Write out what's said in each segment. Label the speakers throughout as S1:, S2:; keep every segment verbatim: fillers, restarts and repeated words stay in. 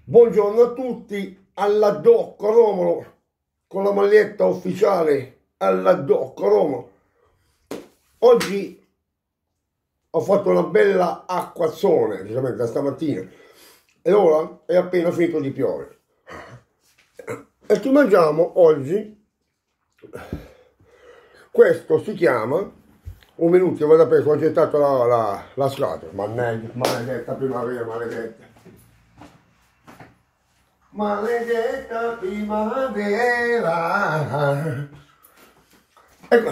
S1: Buongiorno a tutti, alla Doc Romolo, con la maglietta ufficiale alla Doc Romolo. Oggi ho fatto una bella acquazzone, precisamente da stamattina, e ora è appena finito di piovere. E ci mangiamo oggi, questo si chiama, un minuto che vado a prendere, ho gettato la, la, la scatola, mannaggia, maledetta primavera, maledetta. Maledetta primavera. Ecco.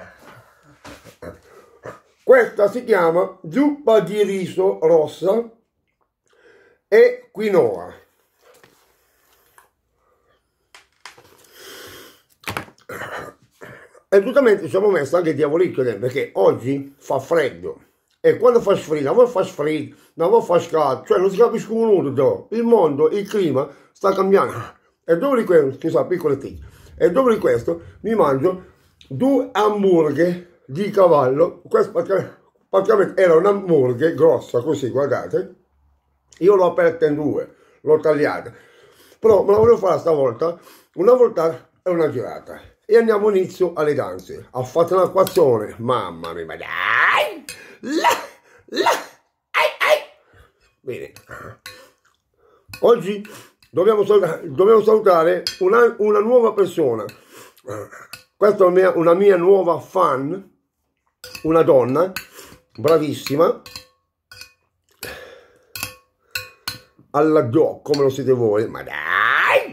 S1: Questa si chiama zuppa di riso rossa e quinoa. E giustamente ci siamo messi anche il diavolicchio dentro, perché oggi fa freddo. E quando fa freddo, non fa freddo, non fa scaldo, cioè non si capisce nulla. Il mondo, il clima sta cambiando. E dopo di questo, scusa, piccole tic, e dopo di questo mi mangio due hamburger di cavallo. Questo praticamente era un hamburger grossa così, guardate. Io l'ho aperta in due, l'ho tagliata. Però me la voglio fare stavolta, una volta e una girata. E andiamo inizio alle danze. Ha fatto un'acquazzone, mamma mia, dai! La, la, ai, ai. Bene, oggi dobbiamo salutare, dobbiamo salutare una, una nuova persona. Questa è una mia, una mia nuova fan, una donna bravissima, alla Doc, come lo siete voi, ma dai,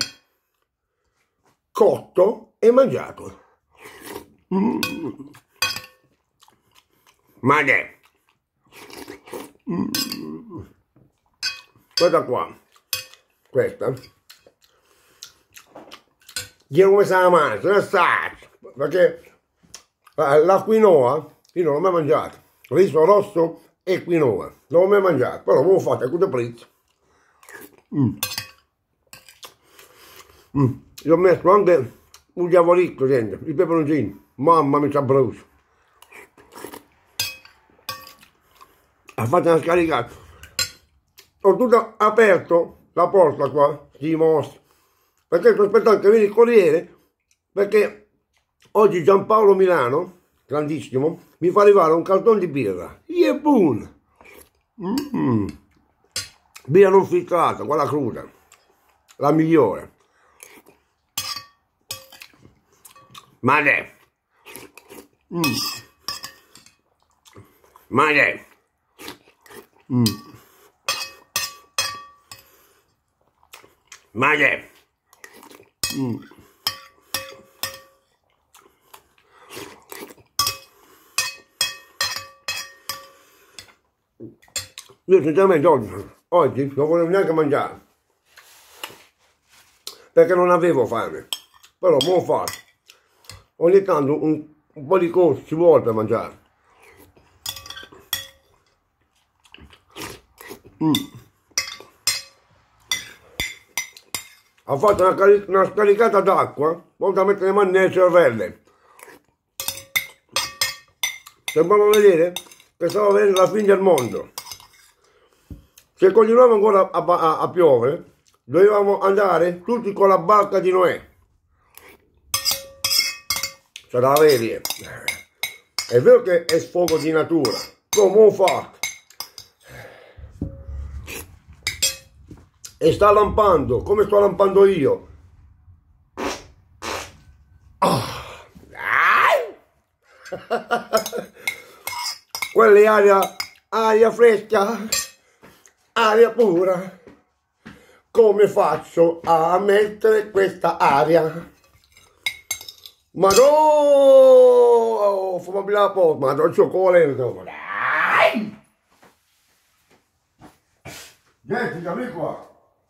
S1: cotto e mangiato. Mm. Ma dai. Mm. Guarda qua, questa, io come se la mangio, non sa, perché la quinoa io non l'ho mai mangiata, riso rosso e quinoa, non l'ho mai mangiato, però l'ho fatto a questo prezzo. Mm. Mm. Gli ho messo anche un diavolicchio dentro, i peperoncini, mamma mia, c'ha brucio. Ha fatto una scaricata, ho tutto aperto la porta qua, si mostra, perché sto aspettando che viene il corriere, perché oggi Giampaolo Milano, grandissimo, mi fa arrivare un cartone di birra, e boom, mm. Birra non filtrata, quella cruda, la migliore, ma è, mm. ma è, Mm. ma è, mm. Io sinceramente oggi, oggi non volevo neanche mangiare, perché non avevo fame, però mo fatto, ogni tanto un, un po' di cose ci vuole per mangiare. Mm. Ha fatto una, cari una scaricata d'acqua, volta a mettere le mani nelle cervelle. Sembrava vedere che stava venendo la fine del mondo. Se continuava ancora a, a, a piovere, dovevamo andare tutti con la barca di Noè. Cioè la vedi. È vero che è sfogo di natura, come ho fatto. E sta lampando, come sto lampando io. Oh. Quella è aria, aria fresca, aria pura. Come faccio a mettere questa aria? Ma no, fammi la porta, ma non c'ho cioccolato. Dai! Niente, dammi qua.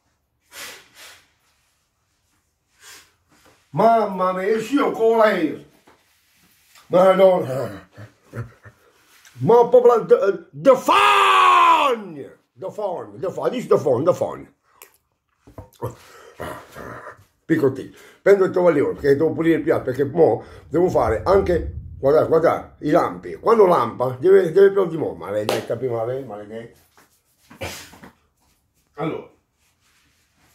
S1: Mamma mia, io con lei, madonna, ma proprio the, the fun, the fun, the fun, dici the fun, the fun. Piccottino, prendo il tovaglione perché devo pulire il piatto, perché mo devo fare anche, guardate, guardate, i lampi, quando lampa deve, deve più di mo, maledetta primavera, maledetta. Allora,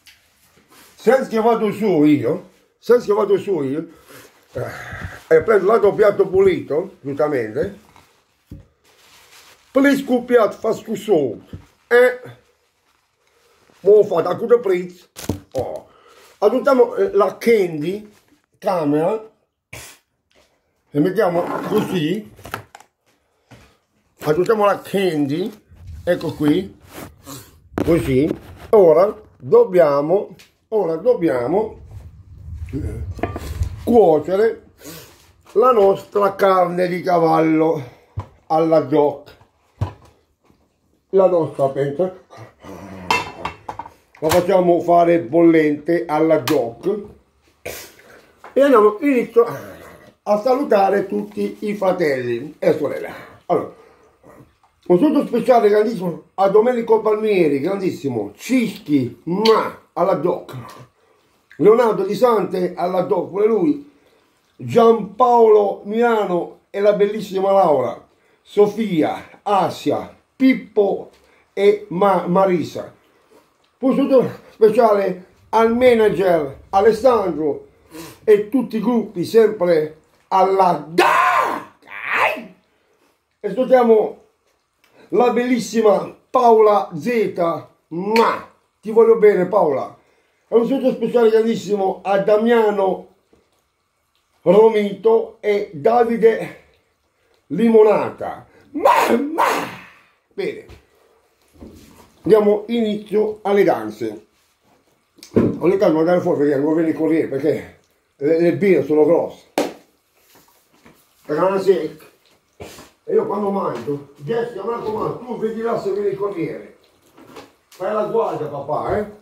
S1: senza che vado su io, senza che vado su io, eh, e prendo l'altro piatto pulito, giustamente, pulisco il piatto, faccio solo, e ho fatto a questo prezzo, oh, aggiungiamo la candy, camera, e mettiamo così, aggiungiamo la candy, ecco qui, così, ora dobbiamo, ora dobbiamo cuocere la nostra carne di cavallo alla doc, la nostra pentola, la facciamo fare bollente alla doc e andiamo, inizio a salutare tutti i fratelli e sorelle. Allora, un saluto speciale grandissimo a Domenico Palmieri, grandissimo, Cischi, ma alla doc, Leonardo Di Sante alla doc, pure lui, Giampaolo Milano e la bellissima Laura, Sofia, Asia, Pippo e Ma Marisa. Un saluto speciale al manager Alessandro e tutti i gruppi sempre alla da e salutiamo la bellissima Paola Z, ma ti voglio bene Paola. E un saluto speciale grandissimo a Damiano Romito e Davide Limonata. Mamma! Bene, diamo inizio alle danze. Ho le calme andare fuori perché non viene corriere perché le, le birre sono grosse. Grazie. E io quando mangio, Jessica, mi raccomando, tu vedi là se viene il corriere. Fai la guardia papà, eh?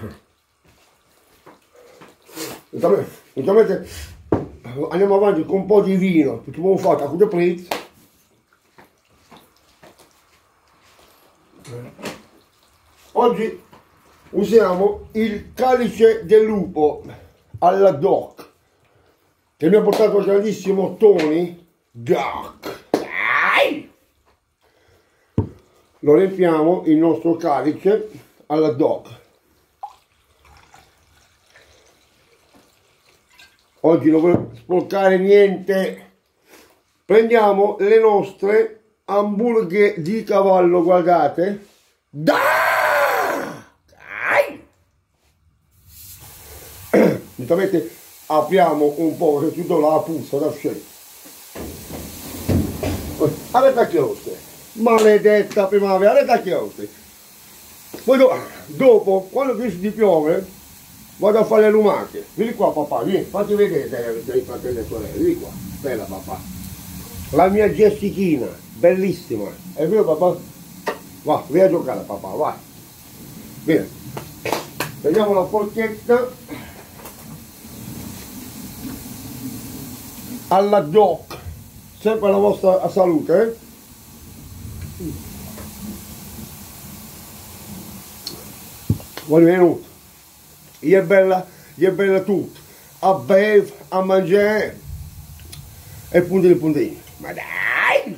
S1: Intanto andiamo avanti con un po' di vino, perché abbiamo fatto a questo prezzo. Oggi usiamo il calice del lupo alla doc, che mi ha portato il grandissimo Tony Doc. Lo riempiamo il nostro calice alla doc. Oggi non voglio sporcare niente. Prendiamo le nostre hamburger di cavallo, guardate. Giustamente apriamo un po' che tutto la puzza da scendere. Avete chiuso, maledetta primavera, avete chiuso. Poi do, dopo, quando finisce di piovere, vado a fare le lumache. Vieni qua papà, vieni, fatti vedere dei fratelli e sorelle, vieni qua, bella papà. La mia Jessichina, bellissima, è vero papà? Va, vieni a giocare papà, vai. Bene, prendiamo la forchetta alla doc, sempre la vostra salute, eh? Benvenuto, gli è bella, gli è bella tutto, a bev, a mangiare e puntini puntini, ma dai!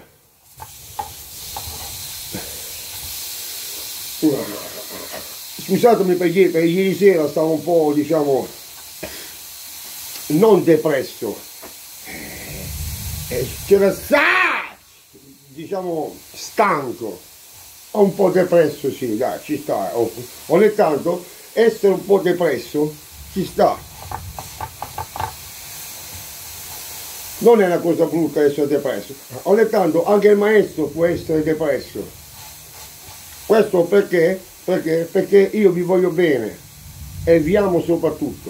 S1: Scusatemi per ieri, per ieri sera stavo un po', diciamo, non depresso, c'era diciamo stanco, un po' depresso, sì, dai, ci sta. Ogni tanto essere un po' depresso ci sta. Non è una cosa brutta essere depresso. Ogni tanto anche il maestro può essere depresso. Questo perché? Perché? Perché io vi voglio bene e vi amo soprattutto.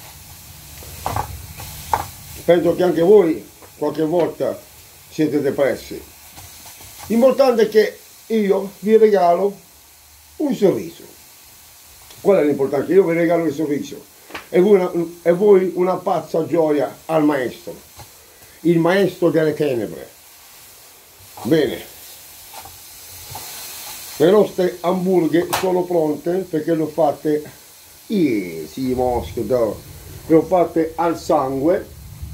S1: Penso che anche voi qualche volta siete depressi. L'importante è che io vi regalo un sorriso. Qual è l'importante? Io vi regalo il sorriso e voi, una, e voi una pazza gioia al maestro, il maestro delle tenebre. Bene, le nostre hamburger sono pronte perché le ho fatte, eh, sì, mosco, le ho fatte al sangue.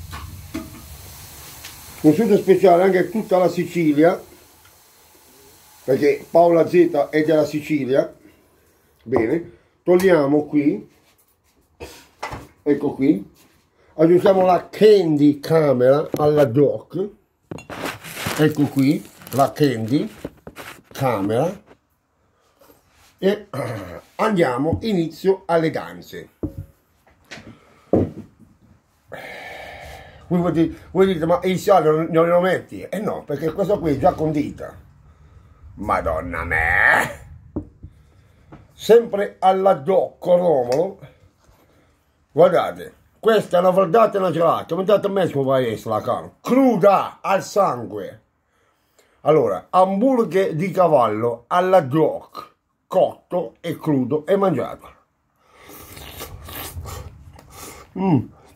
S1: Un saluto speciale anche a tutta la Sicilia, perché Paola Z è della Sicilia. Bene, togliamo qui ecco qui, aggiungiamo la Candy Camera alla dock, ecco qui la Candy Camera, e andiamo, inizio alle danze. Voi dite, voi dite, ma il sale non, non lo metti? Eh no, perché questo qui è già condita. Madonna me! Sempre alla dock Romolo. Guardate, questa è una verdata e una gelata. Guardate a me come va a essere la carne. Cruda, al sangue. Allora, hamburger di cavallo alla dock, cotto e crudo e mangiato. Mm.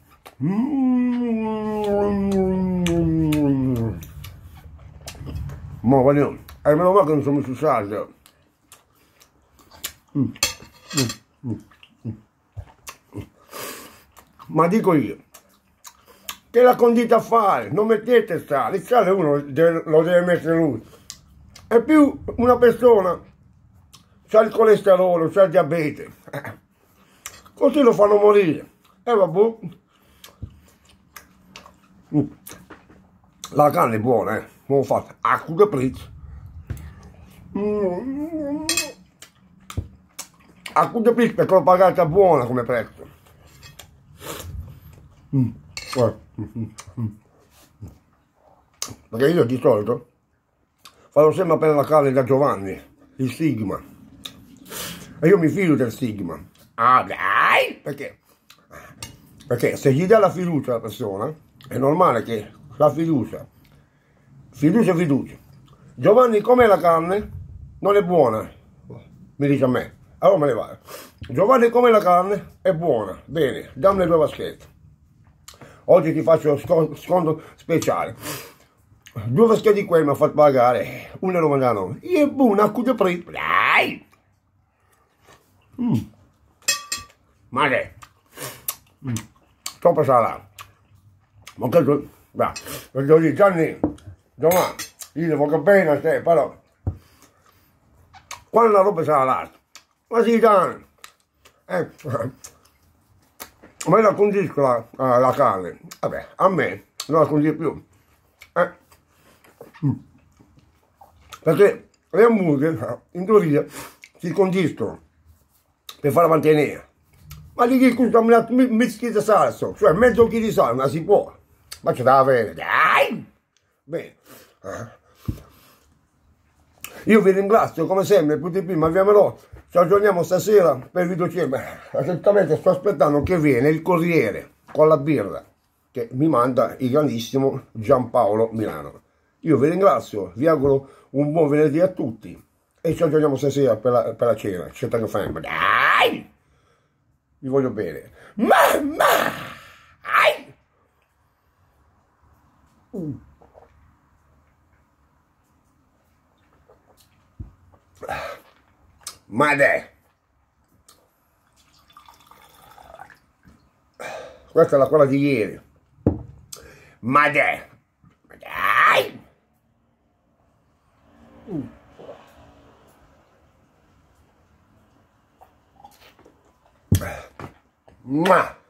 S1: Mm. Ma voglio, e meno male che non sono messo salsa. Mm. Mm. Mm. Ma dico io, che la condita a fare, non mettete sale, il sale uno deve, lo deve mettere lui. E più una persona c'ha il colesterolo, c'ha il diabete, eh, così lo fanno morire. E eh, vabbè. Mm. La carne è buona, eh, come ho fatto, acqua di prezzo. Mm. Acqua di prezzo perché l'ho pagata buona come prezzo. Mm. Eh. Mm. Mm. Perché io di solito farò sempre per la carne da Giovanni, il Sigma, e io mi fido del Sigma. Ah dai, perché? Perché se gli dà la fiducia alla persona è normale che la fiducia, fiducia fiducia. Giovanni, com'è la carne? Non è buona, mi dice a me, allora me ne vado. Giovanni, com'è la carne? È buona, bene, dammi le due vaschette. Oggi ti faccio sconto speciale. Due vaschette di quelli mi ha fatto pagare uno e novantanove. E è buona, a culo prezzo. Dai! Mm. Ma che? Mm. Troppo salato. Ma che tu? Beh, devo dire, Gianni, Giovanni, io devo capire a te, però. Quando la roba sarà l'altra? Ma sì, Gianni. Eh. Ma io la condisco la, la carne. Vabbè, a me non la condisco più. Eh. Mm. Perché le hamburger in teoria si condiscono per farla mantenere. Ma gli dico un mischio di salsa, cioè mezzo chilo di salsa, ma si può. Ma ce la avere, dai! Bene. Io vi ringrazio come sempre, tutti prima, avviamerò. Ci aggiorniamo stasera per il video cena. Esattamente sto aspettando che viene il corriere con la birra che mi manda il grandissimo Giampaolo Milano. Io vi ringrazio, vi auguro un buon venerdì a tutti e ci aggiorniamo stasera per la, per la cena. C'è tanto fame. Dai! Vi voglio bene. Mamma! Ai! Uh. Madè! Questa è la quella di ieri. Madè! Dai! Uh. Ma